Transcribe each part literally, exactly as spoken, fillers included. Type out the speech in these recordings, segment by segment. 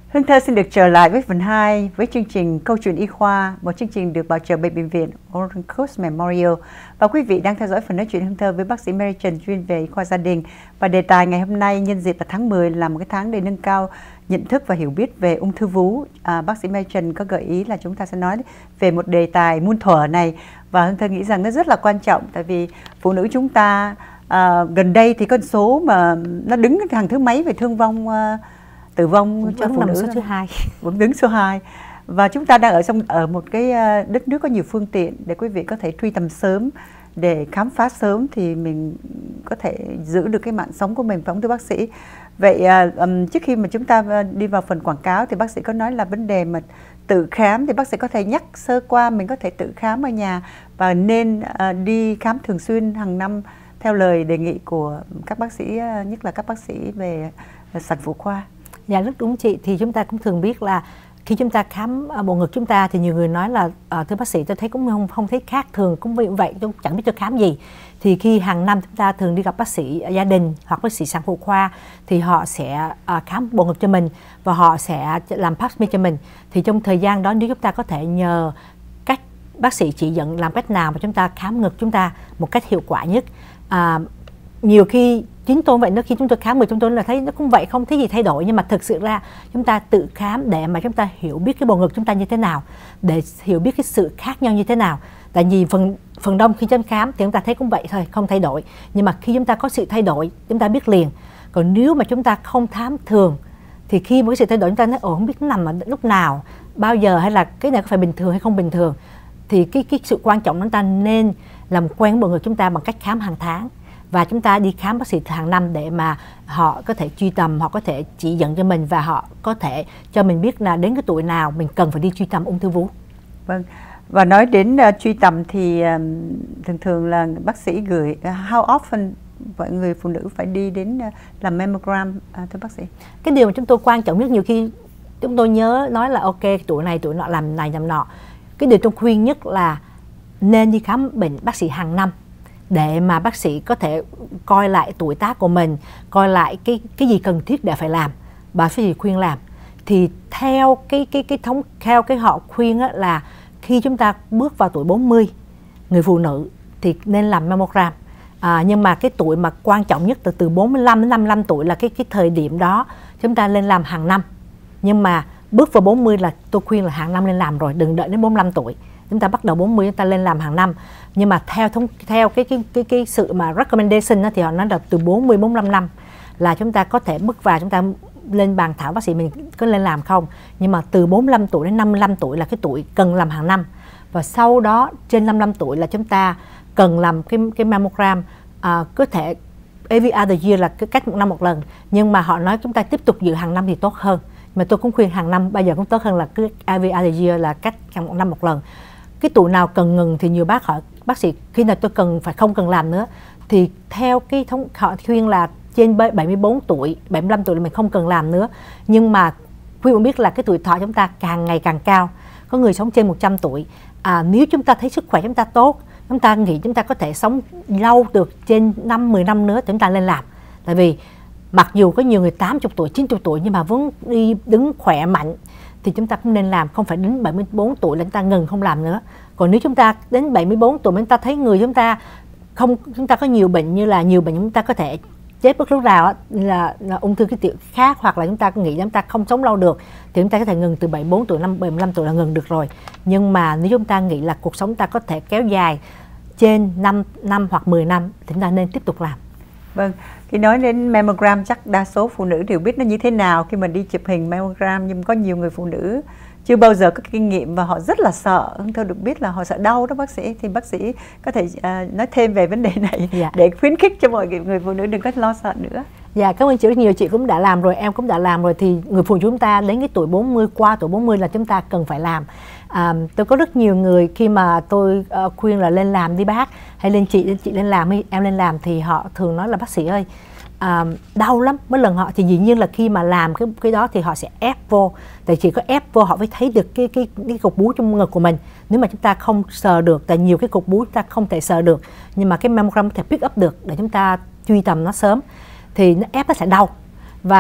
Hương Thơ xin được trở lại với phần hai với chương trình Câu chuyện y khoa, một chương trình được bảo trợ bởi Bệnh viện Orange Coast Memorial. Và quý vị đang theo dõi phần nói chuyện Hương Thơ với bác sĩ Mary Trần chuyên về y khoa gia đình. Và đề tài ngày hôm nay nhân dịp là tháng mười là một cái tháng để nâng cao nhận thức và hiểu biết về ung thư vú. À, bác sĩ Mary Trần có gợi ý là chúng ta sẽ nói về một đề tài muôn thuở này. Và Hương Thơ nghĩ rằng nó rất là quan trọng, tại vì phụ nữ chúng ta à, gần đây thì con số mà nó đứng hàng thứ mấy về thương vong, à, tử vong vẫn cho phụ nữ số thứ hai, vẫn đứng số hai. Và chúng ta đang ở trong ở một cái đất nước có nhiều phương tiện để quý vị có thể truy tầm sớm, để khám phá sớm thì mình có thể giữ được cái mạng sống của mình, phải không thưa bác sĩ? Vậy um, trước khi mà chúng ta đi vào phần quảng cáo thì bác sĩ có nói là vấn đề mà tự khám, thì bác sĩ có thể nhắc sơ qua mình có thể tự khám ở nhà và nên uh, đi khám thường xuyên hàng năm theo lời đề nghị của các bác sĩ, nhất là các bác sĩ về sản phụ khoa. Dạ rất đúng chị. Thì chúng ta cũng thường biết là khi chúng ta khám bộ ngực chúng ta thì nhiều người nói là à, thưa bác sĩ tôi thấy cũng không không thấy khác thường, cũng vậy tôi chẳng biết tôi khám gì. Thì khi hàng năm chúng ta thường đi gặp bác sĩ gia đình hoặc bác sĩ sản phụ khoa thì họ sẽ à, khám bộ ngực cho mình và họ sẽ làm pap smear cho mình. Thì trong thời gian đó nếu chúng ta có thể nhờ cách bác sĩ chỉ dẫn làm cách nào mà chúng ta khám ngực chúng ta một cách hiệu quả nhất. À, nhiều khi chính tôi vậy, nó khi chúng tôi khám người chúng tôi là thấy nó cũng vậy, không thấy gì thay đổi, nhưng mà thực sự ra chúng ta tự khám để mà chúng ta hiểu biết cái bộ ngực chúng ta như thế nào, để hiểu biết cái sự khác nhau như thế nào. Tại vì phần phần đông khi chúng khám thì chúng ta thấy cũng vậy thôi, không thay đổi, nhưng mà khi chúng ta có sự thay đổi chúng ta biết liền. Còn nếu mà chúng ta không khám thường thì khi một cái sự thay đổi chúng ta nói ồ không biết nó nằm ở lúc nào, bao giờ, hay là cái này có phải bình thường hay không bình thường, thì cái cái sự quan trọng chúng ta nên làm quen bộ ngực chúng ta bằng cách khám hàng tháng. Và chúng ta đi khám bác sĩ hàng năm để mà họ có thể truy tầm, họ có thể chỉ dẫn cho mình và họ có thể cho mình biết là đến cái tuổi nào mình cần phải đi truy tầm ung thư vú. Vâng. Và nói đến uh, truy tầm thì uh, thường thường là bác sĩ gửi uh, how often mọi người phụ nữ phải đi đến uh, làm mammogram, uh, thưa bác sĩ? Cái điều mà chúng tôi quan trọng nhất, nhiều khi chúng tôi nhớ nói là ok tuổi này tuổi nọ làm này làm nọ. Cái điều tôi khuyên nhất là nên đi khám bệnh bác sĩ hàng năm, để mà bác sĩ có thể coi lại tuổi tác của mình, coi lại cái cái gì cần thiết để phải làm, bác sĩ khuyên làm. Thì theo cái cái cái thống theo cái họ khuyên á, là khi chúng ta bước vào tuổi bốn mươi, người phụ nữ thì nên làm mammogram. À, nhưng mà cái tuổi mà quan trọng nhất từ từ bốn mươi lăm đến năm mươi lăm tuổi là cái cái thời điểm đó chúng ta nên làm hàng năm. Nhưng mà bước vào bốn mươi là tôi khuyên là hàng năm nên làm rồi, đừng đợi đến bốn mươi lăm tuổi. Chúng ta bắt đầu bốn mươi chúng ta lên làm hàng năm. Nhưng mà theo thống theo cái cái cái cái sự mà recommendation đó, thì họ nói là từ bốn mươi đến bốn mươi lăm năm là chúng ta có thể bước vào, chúng ta lên bàn thảo bác sĩ mình có lên làm không. Nhưng mà từ bốn mươi lăm tuổi đến năm mươi lăm tuổi là cái tuổi cần làm hàng năm. Và sau đó trên năm mươi lăm tuổi là chúng ta cần làm cái cái mammogram, à, có thể every other year là cái cách một năm một lần. Nhưng mà họ nói chúng ta tiếp tục dự hàng năm thì tốt hơn. Mà tôi cũng khuyên hàng năm bây giờ cũng tốt hơn là cứ every other year là cách một năm một lần. Cái tuổi nào cần ngừng thì nhiều bác hỏi bác sĩ khi nào tôi cần phải không cần làm nữa, thì theo cái thống họ khuyên là trên bảy mươi bốn tuổi, bảy mươi lăm tuổi là mình không cần làm nữa. Nhưng mà quý vị biết là cái tuổi thọ chúng ta càng ngày càng cao, có người sống trên một trăm tuổi. À, nếu chúng ta thấy sức khỏe chúng ta tốt, chúng ta nghĩ chúng ta có thể sống lâu được trên năm mười năm nữa thì chúng ta lên làm. Tại vì mặc dù có nhiều người tám mươi tuổi, chín mươi tuổi nhưng mà vẫn đi đứng khỏe mạnh thì chúng ta cũng nên làm, không phải đến bảy mươi bốn tuổi là chúng ta ngừng không làm nữa. Còn nếu chúng ta đến bảy mươi bốn tuổi mà chúng ta thấy người chúng ta không, chúng ta có nhiều bệnh, như là nhiều bệnh chúng ta có thể chết bất lúc nào là, là ung thư cái tiểu khác, hoặc là chúng ta nghĩ chúng ta không sống lâu được thì chúng ta có thể ngừng từ bảy mươi bốn tuổi, năm bảy mươi lăm tuổi là ngừng được rồi. Nhưng mà nếu chúng ta nghĩ là cuộc sống ta có thể kéo dài trên năm năm hoặc mười năm thì chúng ta nên tiếp tục làm. Vâng, khi nói đến mammogram chắc đa số phụ nữ đều biết nó như thế nào khi mà đi chụp hình mammogram, nhưng có nhiều người phụ nữ chưa bao giờ có kinh nghiệm và họ rất là sợ. Tôi được biết là họ sợ đau đó bác sĩ, thì bác sĩ có thể uh, nói thêm về vấn đề này, dạ, để khuyến khích cho mọi người phụ nữ đừng có lo sợ nữa. Dạ, cảm ơn chị rất nhiều, chị cũng đã làm rồi, em cũng đã làm rồi. Thì người phụ nữ chúng ta đến cái tuổi bốn mươi, qua tuổi bốn mươi là chúng ta cần phải làm. À, tôi có rất nhiều người khi mà tôi uh, khuyên là lên làm đi bác, hay lên chị, chị lên làm, em lên làm, thì họ thường nói là bác sĩ ơi, à, đau lắm. Mỗi lần họ thì dĩ nhiên là khi mà làm cái cái đó thì họ sẽ ép vô, tại chỉ có ép vô họ mới thấy được cái cái cái cục bú trong ngực của mình. Nếu mà chúng ta không sờ được, tại nhiều cái cục bú chúng ta không thể sờ được, nhưng mà cái mammogram có thể pick up được để chúng ta truy tầm nó sớm, thì nó ép nó sẽ đau. Và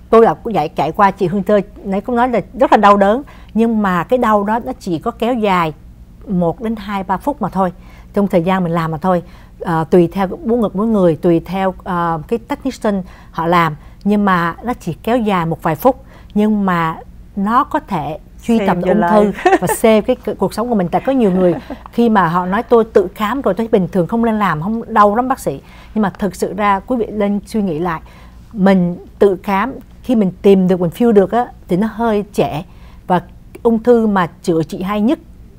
tôi đã chạy chạy qua chị Hương Tơ nãy cũng nói là rất là đau đớn, nhưng mà cái đau đó nó chỉ có kéo dài một đến hai ba phút mà thôi, trong thời gian mình làm mà thôi. À, tùy theo bú ngực mỗi người, tùy theo uh, cái technician họ làm, nhưng mà nó chỉ kéo dài một vài phút, nhưng mà nó có thể truy tầm ung thư và save cái cuộc sống của mình. Tại có nhiều người khi mà họ nói tôi tự khám rồi tôi bình thường không nên làm, không đau lắm bác sĩ, nhưng mà thực sự ra quý vị nên suy nghĩ lại, mình tự khám khi mình tìm được, mình feel được á, thì nó hơi trễ. Và ung thư mà chữa trị hay nhất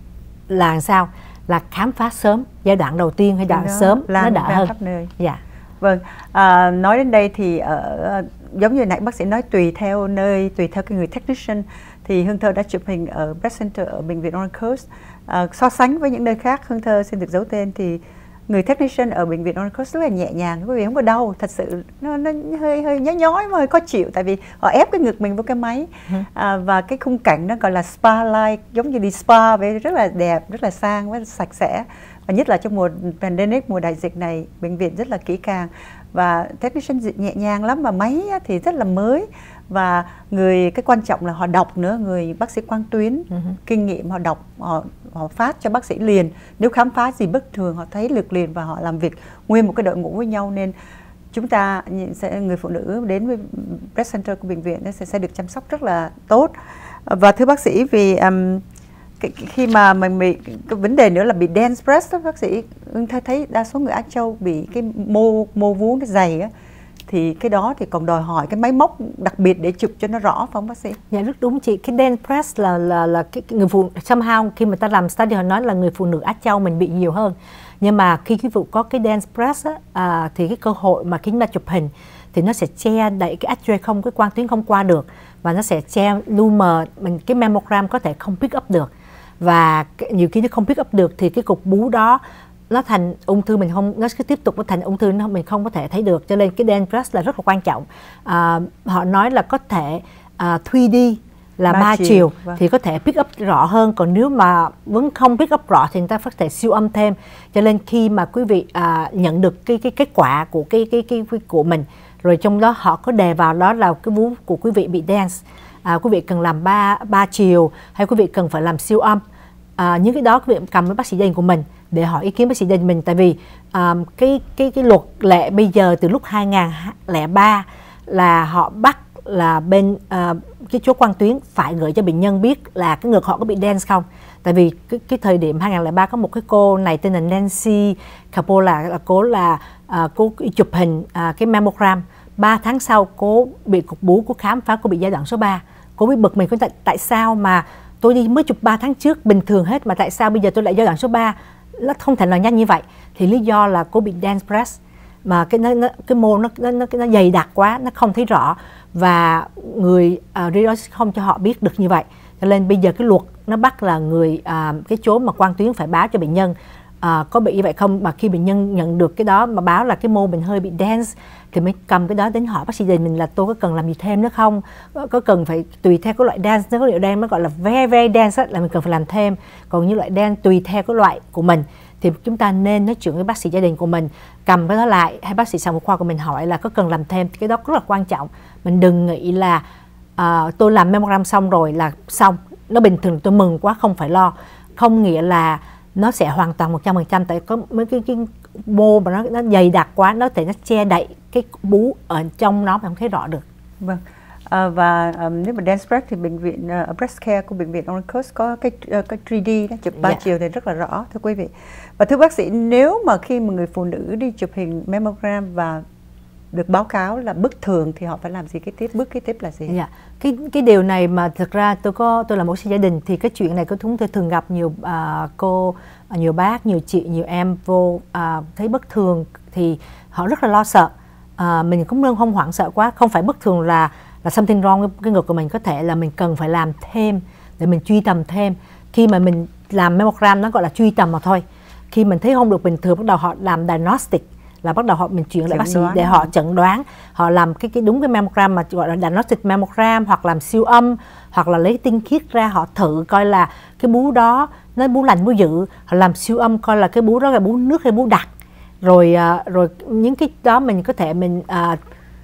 là làm sao? Là khám phá sớm, giai đoạn đầu tiên hay giai đoạn sớm nó đỡ hơn. Khắp nơi. Dạ. Vâng, à, nói đến đây thì ở, giống như nãy bác sĩ nói, tùy theo nơi, tùy theo cái người technician, thì Hương Thơ đã chụp hình ở Breast Center ở bệnh viện Orange Coast. À, so sánh với những nơi khác, Hương Thơ xin được giấu tên, thì người technician ở bệnh viện Orange Coast rất là nhẹ nhàng, quý vị không có đau, thật sự nó, nó hơi hơi nhói nhói mà hơi khó chịu, tại vì họ ép cái ngực mình vào cái máy. À, và cái khung cảnh nó gọi là spa like, giống như đi spa vậy, rất là đẹp, rất là sang, rất là sạch sẽ. Và nhất là trong mùa pandemic, mùa đại dịch này, bệnh viện rất là kỹ càng và technician nhẹ nhàng lắm, và máy thì rất là mới. Và người cái quan trọng là họ đọc nữa, người bác sĩ Quang Tuyến uh-huh. kinh nghiệm, họ đọc, họ, họ phát cho bác sĩ liền. Nếu khám phá gì bất thường họ thấy được liền, và họ làm việc nguyên một cái đội ngũ với nhau, nên chúng ta sẽ, người phụ nữ đến với Breast Center của bệnh viện sẽ, sẽ được chăm sóc rất là tốt. Và thưa bác sĩ, vì um, cái, khi mà mình bị cái vấn đề nữa là bị dense breast đó, bác sĩ thấy đa số người Á Châu bị cái mô mô vú nó dày á, thì cái đó thì còn đòi hỏi cái máy móc đặc biệt để chụp cho nó rõ, phải không bác sĩ? Dạ rất đúng chị. Cái dense breast là là là cái, cái người phụ somehow khi mà ta làm study họ nói là người phụ nữ Á Châu mình bị nhiều hơn. Nhưng mà khi quý vị có cái dense breast á, à, thì cái cơ hội mà khi chúng ta chụp hình thì nó sẽ che đậy cái X-ray, không, cái quang tuyến không qua được, và nó sẽ che lumer, mình cái mammogram có thể không pick up được, và nhiều khi nó không pick up được thì cái cục bú đó nó thành ung thư, mình không, nó cứ tiếp tục nó thành ung thư, nó mình không có thể thấy được. Cho nên cái dense breast là rất là quan trọng. À, họ nói là có thể uh, ba D là ba chiều, chiều vâng. thì có thể pick up rõ hơn, còn nếu mà vẫn không pick up rõ thì người ta có thể siêu âm thêm. Cho nên khi mà quý vị uh, nhận được cái cái kết quả của cái cái cái, cái của mình, rồi trong đó họ có đề vào đó là cái vú của quý vị bị dense, à, quý vị cần làm ba ba chiều hay quý vị cần phải làm siêu âm. À, những cái đó quý vị cầm với bác sĩ gia đình của mình để hỏi ý kiến bác sĩ gia đình mình. Tại vì um, cái cái cái luật lệ bây giờ từ lúc hai nghìn lẻ ba là họ bắt là bên uh, cái chỗ quang tuyến phải gửi cho bệnh nhân biết là cái ngực họ có bị dense không. Tại vì cái, cái thời điểm hai nghìn lẻ ba có một cái cô này tên là Nancy Capola, là cô là uh, cô chụp hình uh, cái mammogram, ba tháng sau cô bị cục bú, cô khám phá cô bị giai đoạn số ba. Cô mới bực mình, tại, tại sao mà tôi đi mới chụp ba tháng trước bình thường hết, mà tại sao bây giờ tôi lại giai đoạn số ba, nó không thể nào nhanh như vậy. Thì lý do là cô bị dense breast, mà cái nó, nó cái mô nó nó nó, nó dày đặc quá, nó không thấy rõ, và người uh, radiologist không cho họ biết được như vậy. Cho nên bây giờ cái luật nó bắt là người uh, cái chỗ mà quang tuyến phải báo cho bệnh nhân uh, có bị như vậy không, mà khi bệnh nhân nhận được cái đó mà báo là cái mô mình hơi bị dense thì mới cầm cái đó đến hỏi bác sĩ gia đình mình là tôi có cần làm gì thêm nữa không, có cần phải tùy theo cái loại dense, nếu có loại dense nó gọi là very very dense là mình cần phải làm thêm, còn như loại dense tùy theo cái loại của mình thì chúng ta nên nói chuyện với bác sĩ gia đình của mình, cầm cái đó lại hay bác sĩ sản phụ khoa của mình hỏi là có cần làm thêm. Cái đó rất là quan trọng. Mình đừng nghĩ là uh, tôi làm mammogram xong rồi là xong, nó bình thường tôi mừng quá, không phải lo. Không nghĩa là nó sẽ hoàn toàn một trăm phần trăm, tại có mấy cái, cái mô mà nó, nó dày đặc quá, nó thể nó che đậy cái bú ở trong nó mà không thấy rõ được. Vâng. À, và um, nếu mà dense breast thì bệnh viện uh, breast care của bệnh viện Orange Coast có cái uh, cái ba D đó, chụp ba yeah. chiều thì rất là rõ, thưa quý vị. Và thưa bác sĩ, nếu mà khi mà người phụ nữ đi chụp hình mammogram và được báo cáo là bất thường thì họ phải làm gì, cái tiếp bước kế tiếp là gì? Yeah. Cái cái điều này mà thực ra tôi có tôi là một sĩ gia đình thì cái chuyện này có chúng tôi thường gặp nhiều uh, cô, nhiều bác, nhiều chị, nhiều em vô uh, thấy bất thường thì họ rất là lo sợ. Uh, mình cũng không hoảng sợ quá, không phải bất thường là là something wrong với cái ngực của mình, có thể là mình cần phải làm thêm để mình truy tầm thêm. Khi mà mình làm mammogram nó gọi là truy tầm mà thôi. Khi mình thấy không được bình thường, bắt đầu họ làm diagnostic, là bắt đầu họ mình chuyển lại bác sĩ để họ chẩn đoán, họ làm cái cái đúng cái mammogram mà gọi là diagnostic mammogram, hoặc làm siêu âm, hoặc là lấy tinh khiết ra họ thử coi là cái bú đó nó bú lành bú dữ, họ làm siêu âm coi là cái bú đó là bú nước hay bú đặc, rồi uh, rồi những cái đó mình có thể mình uh,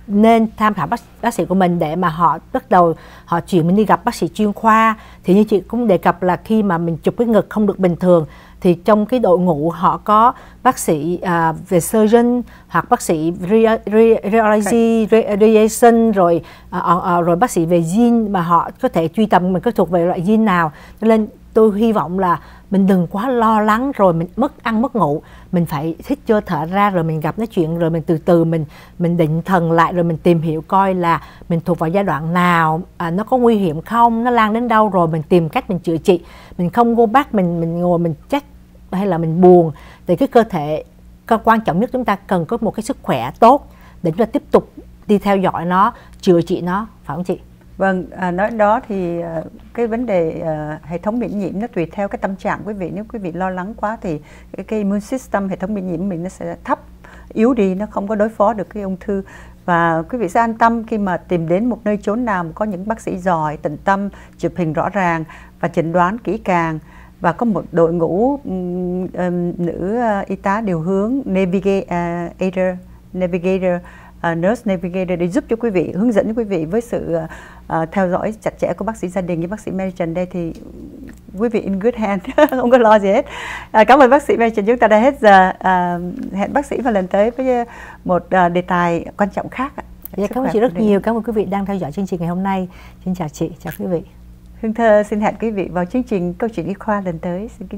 nên tham khảo bác, bác sĩ của mình để mà họ bắt đầu họ chuyển mình đi gặp bác sĩ chuyên khoa. Thì như chị cũng đề cập là khi mà mình chụp cái ngực không được bình thường thì trong cái đội ngũ họ có bác sĩ à, về surgeon hoặc bác sĩ radiology, radiation, rồi à, à, rồi bác sĩ về gene mà họ có thể truy tầm mình có thuộc về loại gene nào. Cho nên tôi hy vọng là mình đừng quá lo lắng rồi mình mất ăn mất ngủ, mình phải hít vô thở ra rồi mình gặp nói chuyện, rồi mình từ từ mình mình định thần lại, rồi mình tìm hiểu coi là mình thuộc vào giai đoạn nào, à, nó có nguy hiểm không, nó lan đến đâu, rồi mình tìm cách mình chữa trị. Mình không go back mình mình ngồi mình chết hay là mình buồn. Thì cái cơ thể quan trọng nhất chúng ta cần có một cái sức khỏe tốt để chúng ta tiếp tục đi theo dõi nó, chữa trị nó, phải không chị? Vâng, à, nói đó thì à, cái vấn đề à, hệ thống miễn nhiễm nó tùy theo cái tâm trạng quý vị. Nếu quý vị lo lắng quá thì cái, cái immune system, hệ thống miễn nhiễm mình nó sẽ thấp, yếu đi, nó không có đối phó được cái ung thư. Và quý vị sẽ an tâm khi mà tìm đến một nơi chốn nào mà có những bác sĩ giỏi, tận tâm, chụp hình rõ ràng và chẩn đoán kỹ càng, và có một đội ngũ um, um, nữ uh, y tá điều hướng, navigator, navigator Uh, nurse navigator để giúp cho quý vị, hướng dẫn cho quý vị với sự uh, theo dõi chặt chẽ của bác sĩ gia đình như bác sĩ Mary Trần đây, thì quý vị in good hand, không có lo gì hết. Uh, cảm ơn bác sĩ Mary Trần. Chúng ta đã hết giờ. Uh, hẹn bác sĩ vào lần tới với một uh, đề tài quan trọng khác. Dạ, cảm ơn chị rất nhiều. Cảm ơn quý vị đang theo dõi chương trình ngày hôm nay. Xin chào chị, chào quý vị. Hương Thơ xin hẹn quý vị vào chương trình Câu chuyện y khoa lần tới. Xin kính